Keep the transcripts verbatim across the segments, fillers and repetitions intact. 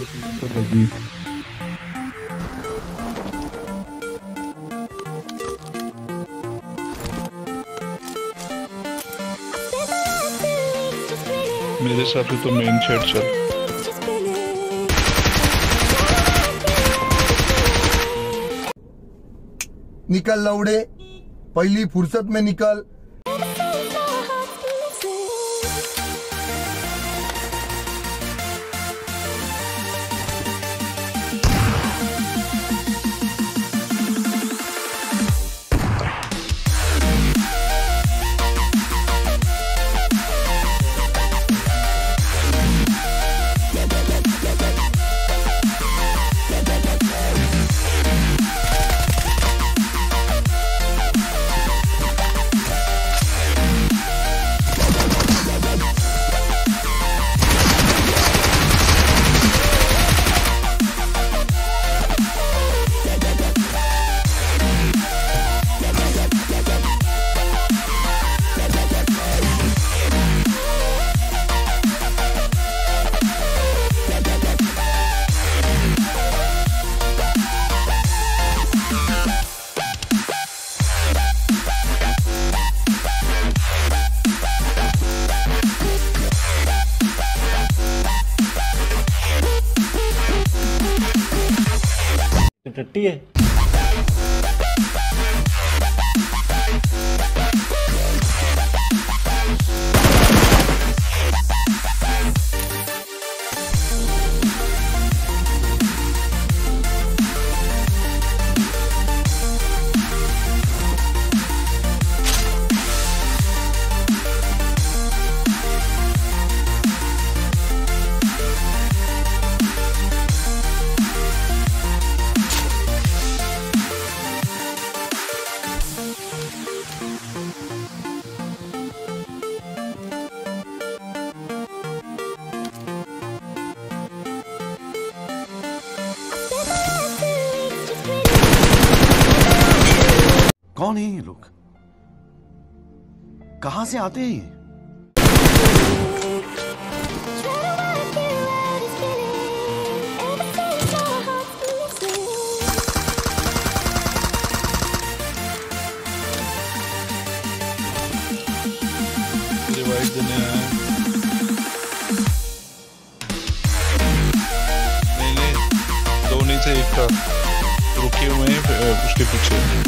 तो लगी। मेरे हिसाब से तो मेन शेड चल। निकल लौड़े, पहली फुर्सत में निकल। टट्टी है। कौन है ये लोग? कहां से आते हैं ये? रिवाइव देने आया। नहीं नहीं, दो नहीं थे, एक था। रुके हुए हैं उसके पीछे।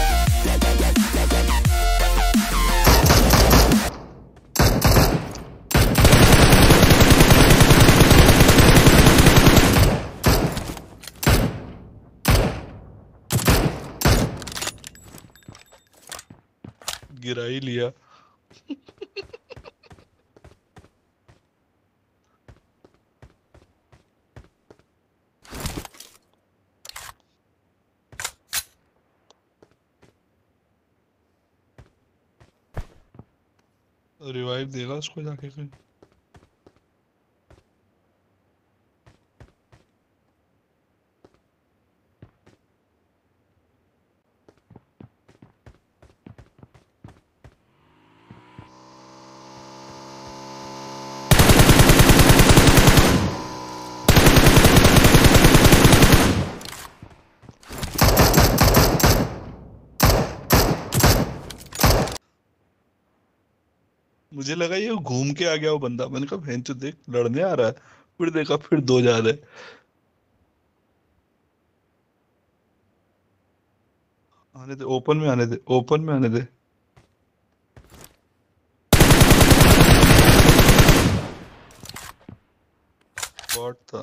गिरा ही लिया। रिवाइव देगा उसको जाके कोई। मुझे लगा ये घूम के आ गया वो बंदा। मैंने कहा बहन चो देख लड़ने आ रहा है, फिर देखा फिर दो जा रहे। आने दे, ओपन में आने दे, ओपन में आने दे। बॉट था।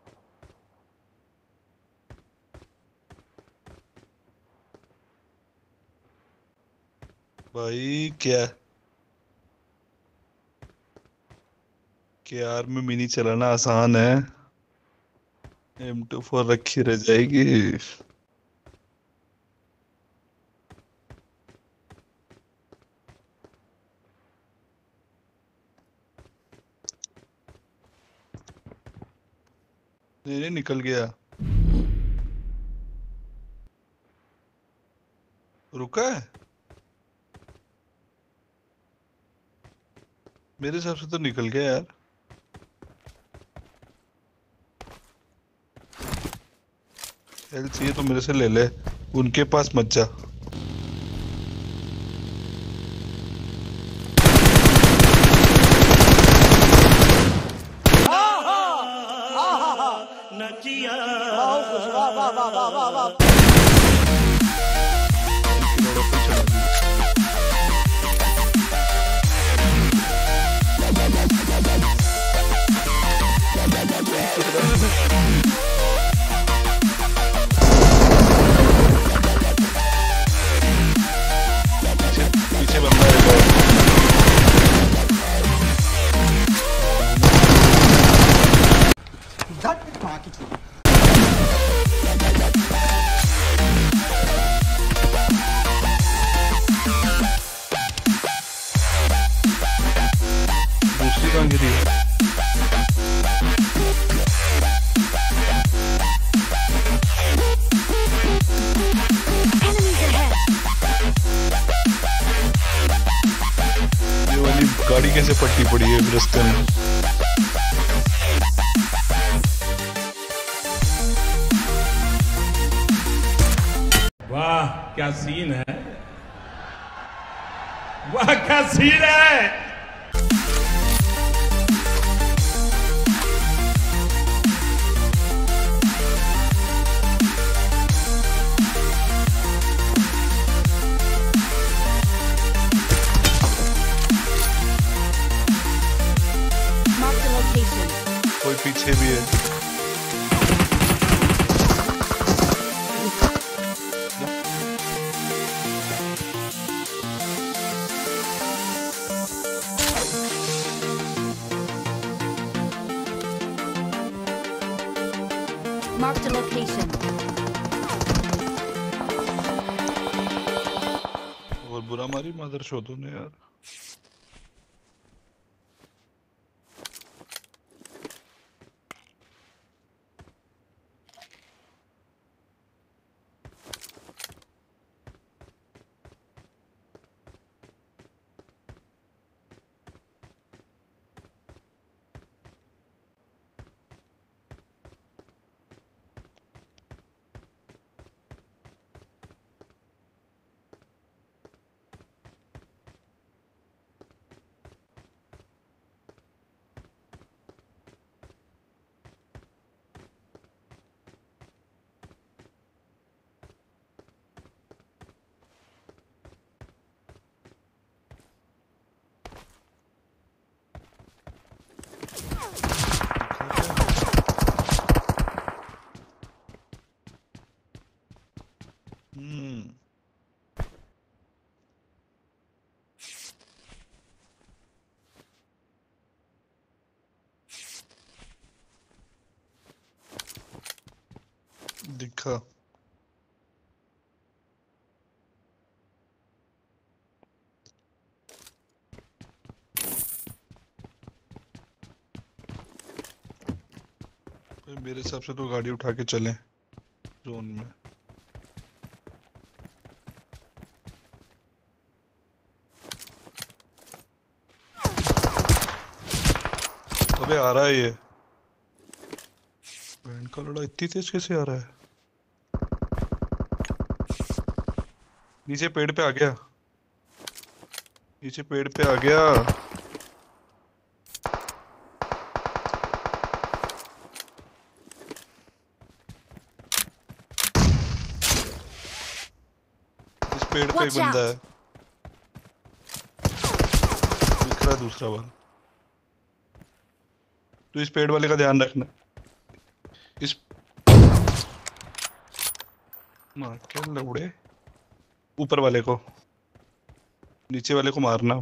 भाई क्या केआर में मिनी चलाना आसान है, एम टू फोर रखी रह जाएगी। नहीं नहीं, निकल गया। रुका है मेरे हिसाब से तो निकल गया यार। हेल्थ चाहिए तो मेरे से ले ले, उनके पास मत जा। पीछे पीछे बंदा है। दूसरी कहाँ गिरी है? ये वाली गाड़ी कैसे पट्टी पड़ी है रास्ते में? वाह क्या सीन है, वाह क्या सीन है। Mark the location. कोई पीछे भी है। Mark the location. और बुरा मारी मदर चौधरी ने यार। हम्म दिखा। भाई मेरे हिसाब से तो गाड़ी उठा के चलें जोन में। अबे आ रहा है ये बैंड का लड़ा, इतनी तेज कैसे आ रहा है? नीचे पेड़ पे आ गया, नीचे पेड़ पे आ गया। इस पेड़ पे एक Watch बंदा out. है, दिख रहा है दूसरा वाला। तो इस पेड़ वाले का ध्यान रखना। इस मार क्या लौड़े, ऊपर वाले को, नीचे वाले को मारना।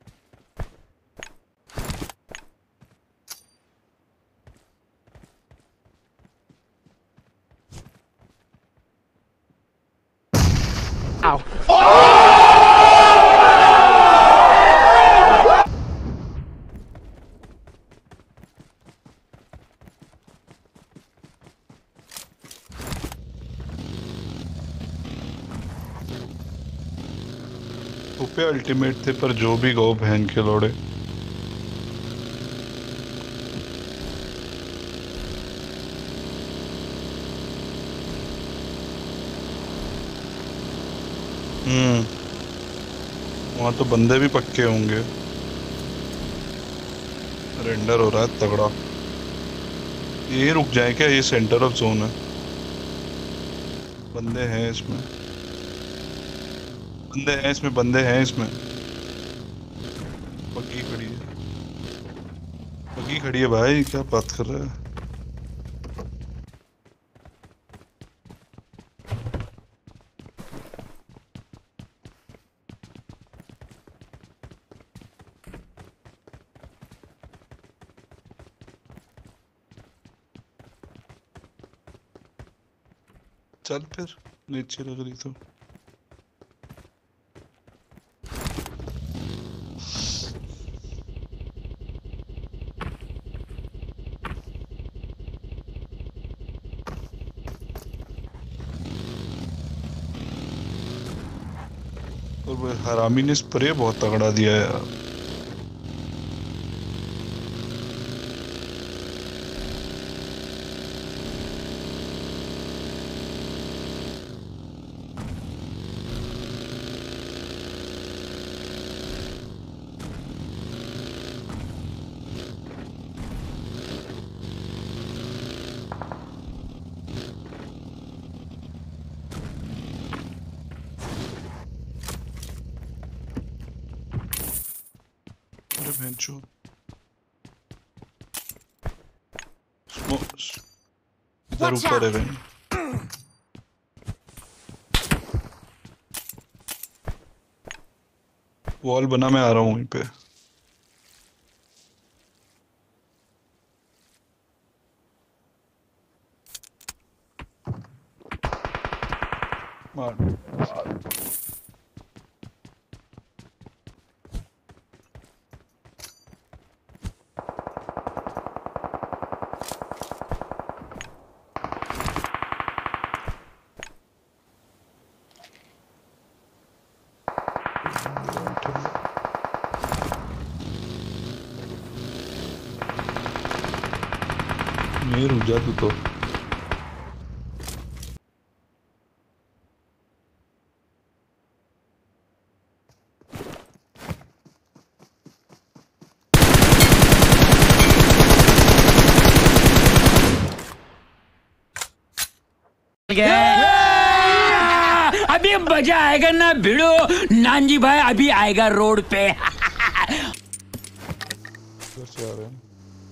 पे अल्टीमेट थे पर जो भी गो बहन के लौड़े। हम्म वहाँ तो बंदे भी पक्के होंगे। रेंडर हो रहा है तगड़ा। ये रुक जाए क्या? ये सेंटर ऑफ जोन है। बंदे हैं इसमें, बंदे हैं इसमें, बंदे हैं इसमें। बग्गी खड़ी है, बग्गी खड़ी है भाई, क्या बात कर रहा है? चल फिर, नीचे लग रही तो। और वो हरामी ने स्प्रे बहुत तगड़ा दिया है यार। अरे बेंचो, इधर Watch ऊपर है out! कहीं। वॉल बना, मैं आ रहा हूँ वहीं पे। मार मार। नहीं रुक जा तू तो। अभी मजा आएगा ना भिड़ो। नानजी भाई अभी आएगा रोड पे। इधर से आ रहे हैं।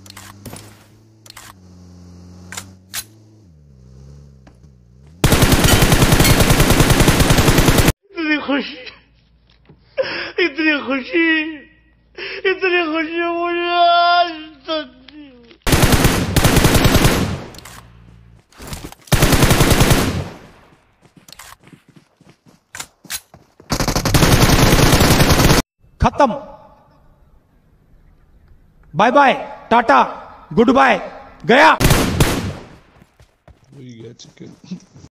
इतनी खुशी, इतनी खुशी, इतनी खुशी मुझे आज तक नहीं हुई। खत्म। Bye bye, tata, good bye, गया। वही गया चिकन।